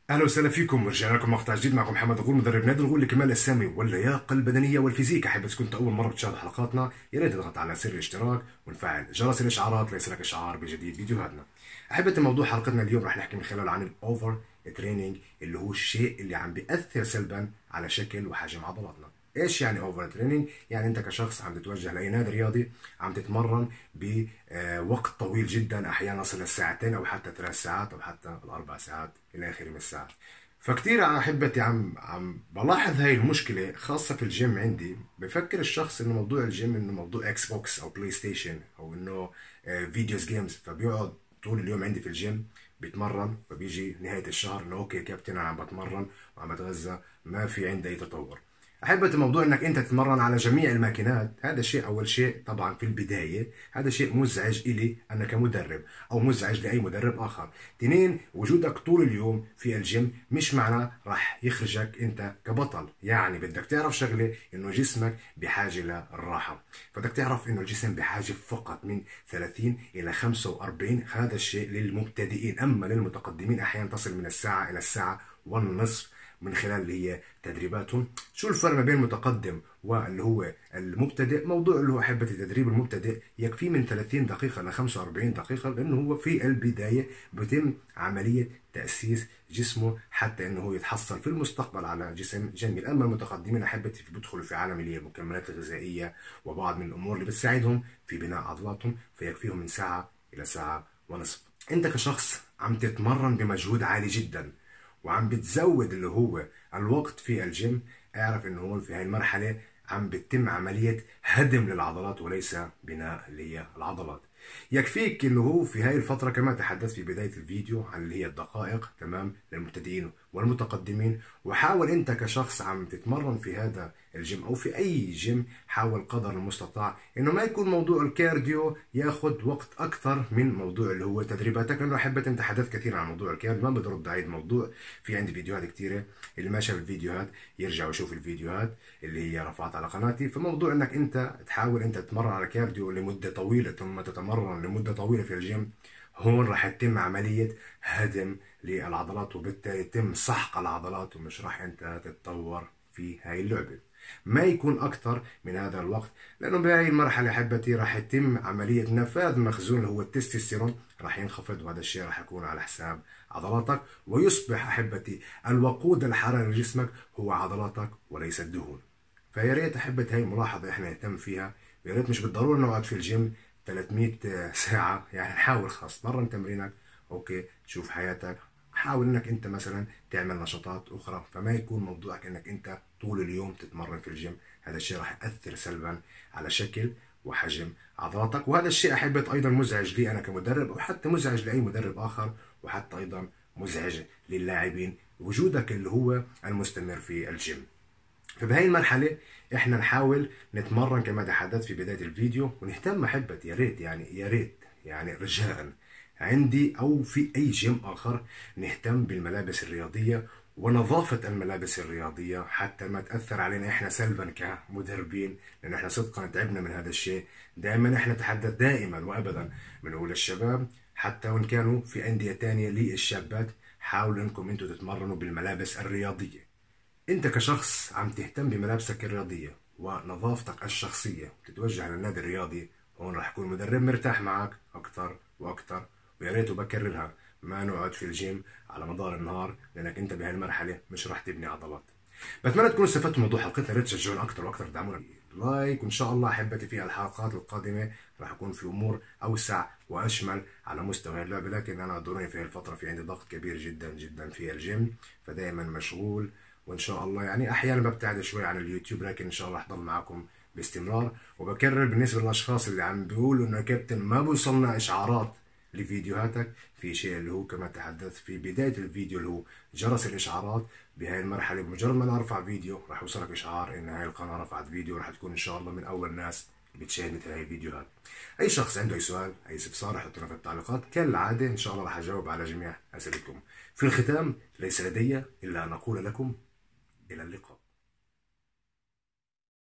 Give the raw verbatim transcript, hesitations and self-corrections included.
اهلا وسهلا فيكم، رجعنا لكم مقطع جديد. معكم محمد غول، مدرب نادي الغول لكمال السامي واللياقه البدنيه والفيزيك. احب اذا كنت اول مره بتشاهد حلقاتنا يا ريت تضغط على زر الاشتراك ونفعل جرس الاشعارات ليصلك اشعار بجديد فيديوهاتنا. احبتي، موضوع حلقتنا اليوم راح نحكي من خلاله عن الاوفر تريننج، اللي هو الشيء اللي عم بيأثر سلبا على شكل وحجم عضلاتنا. ايش يعني اوفر تريننج؟ يعني انت كشخص عم تتوجه لاي نادي رياضي، عم تتمرن بوقت طويل جدا، احيانا يصل للساعتين او حتى ثلاث ساعات او حتى الاربع ساعات الى اخره من الساعات. فكتير انا احبتي عم عم بلاحظ هاي المشكله خاصه في الجيم. عندي بفكر الشخص انه موضوع الجيم انه موضوع اكس بوكس او بلاي ستيشن او انه فيديوز جيمز، فبيقعد طول اليوم عندي في الجيم بيتمرن، فبيجي نهايه الشهر انه اوكي كابتن انا عم بتمرن وعم بتغذى، ما في عندي اي تطور. احبة الموضوع انك انت تتمرن على جميع الماكينات، هذا شيء اول شيء طبعا في البداية، هذا شيء مزعج الي انا كمدرب او مزعج لاي مدرب اخر. تنين، وجودك طول اليوم في الجيم مش معناه راح يخرجك انت كبطل. يعني بدك تعرف شغلة، انه جسمك بحاجة للراحة، بدك تعرف انه الجسم بحاجة فقط من ثلاثين الى خمسة وأربعين، هذا الشيء للمبتدئين. اما للمتقدمين احيانا تصل من الساعة الى الساعة والنصف من خلال اللي هي تدريباتهم. شو الفرق ما بين المتقدم واللي هو المبتدئ؟ موضوع اللي هو احبتي تدريب المبتدئ يكفي من ثلاثين دقيقة ل خمسة وأربعين دقيقة، لانه هو في البداية بتم عملية تأسيس جسمه حتى انه هو يتحصل في المستقبل على جسم جميل. اما المتقدمين احبتي بيدخلوا في عالم اللي هي المكملات الغذائية وبعض من الامور اللي بتساعدهم في بناء عضلاتهم، فيكفيهم من ساعة الى ساعة ونصف. انت كشخص عم تتمرن بمجهود عالي جدا وعم بتزود اللي هو الوقت في الجيم، اعرف انه هون في هاي المرحلة عم بتتم عملية هدم للعضلات وليس بناء اللي هي العضلات. يكفيك انه هو في هاي الفترة، كما تحدثت في بداية الفيديو عن اللي هي الدقائق تمام للمبتدئين والمتقدمين. وحاول انت كشخص عم تتمرن في هذا الجيم او في اي جيم، حاول قدر المستطاع انه ما يكون موضوع الكارديو ياخذ وقت اكثر من موضوع اللي هو تدريباتك. لانه احبت انت تحدثت كثير عن موضوع الكارديو، ما بدي ارد اعيد موضوع، في عندي فيديوهات كثيره، اللي ما شاف الفيديوهات يرجع ويشوف الفيديوهات اللي هي رفعت على قناتي. فموضوع انك انت تحاول انت تتمرن على كارديو لمده طويله ثم تتمرن لمده طويله في الجيم، هون راح يتم عمليه هدم للعضلات وبالتالي يتم سحق العضلات، ومش راح انت تتطور في هاي اللعبه. ما يكون اكثر من هذا الوقت، لانه بهاي المرحله احبتي راح يتم عمليه نفاذ مخزون اللي هو التستوستيرون، راح ينخفض، وهذا الشيء راح يكون على حساب عضلاتك، ويصبح احبتي الوقود الحراري لجسمك هو عضلاتك وليس الدهون. فيا ريت احبتي هاي ملاحظه احنا نهتم فيها. يا ريت مش بالضروره نقعد في الجيم ثلاثمية ساعه، يعني نحاول خاص تمرن تمرينك اوكي، شوف حياتك، حاول انك انت مثلا تعمل نشاطات اخرى، فما يكون موضوعك انك انت طول اليوم تتمرن في الجيم. هذا الشيء راح ياثر سلبا على شكل وحجم عضلاتك، وهذا الشيء احبت ايضا مزعج لي انا كمدرب، او حتى مزعج لاي مدرب اخر، وحتى ايضا مزعج للاعبين، وجودك اللي هو المستمر في الجيم. فبهي المرحلة احنا نحاول نتمرن كما تحدثت في بداية الفيديو، ونهتم احبتي، يا ريت يعني يا ريت يعني رجاء عندي او في اي جيم اخر نهتم بالملابس الرياضية ونظافة الملابس الرياضية حتى ما تأثر علينا احنا سلبا كمدربين، لان احنا صدقا تعبنا من هذا الشيء. دائما احنا نتحدث دائما وابدا بنقول للشباب حتى وان كانوا في اندية تانية للشابات، حاولوا انكم انتم تتمرنوا بالملابس الرياضية. انت كشخص عم تهتم بملابسك الرياضية ونظافتك الشخصية وتتوجه للنادي الرياضي، هون راح يكون المدرب مرتاح معك اكثر واكثر. ويا ريت بكررها، ما نقعد في الجيم على مدار النهار، لانك انت بهالمرحلة مش راح تبني عضلات. بتمنى تكونوا استفدتوا من موضوع حلقتنا، يا ريت تشجعونا اكثر واكثر، دعمونا لايك، وان شاء الله احبتي في الحلقات القادمه راح يكون في امور اوسع واشمل على مستوى اللعبه. لكن انا اعذروني في هالفتره في عندي ضغط كبير جدا جدا في الجيم، فدائما مشغول، وان شاء الله يعني احيانا ببتعد شوي عن اليوتيوب، لكن ان شاء الله احضر معكم باستمرار. وبكرر بالنسبه للاشخاص اللي عم بيقولوا انه كابتن ما بوصلنا اشعارات لفيديوهاتك، في شيء اللي هو كما تحدثت في بداية الفيديو اللي هو جرس الإشعارات. بهاي المرحلة بمجرد ما نرفع فيديو راح يوصلك إشعار إن هاي القناة رفعت فيديو، راح تكون إن شاء الله من أول الناس اللي بتشاهد مثل هاي الفيديوهات. أي شخص عنده أي سؤال أي استفسار حطونا في التعليقات، كالعادة إن شاء الله راح أجاوب على جميع أسئلتكم. في الختام ليس لدي إلا أن أقول لكم إلى اللقاء.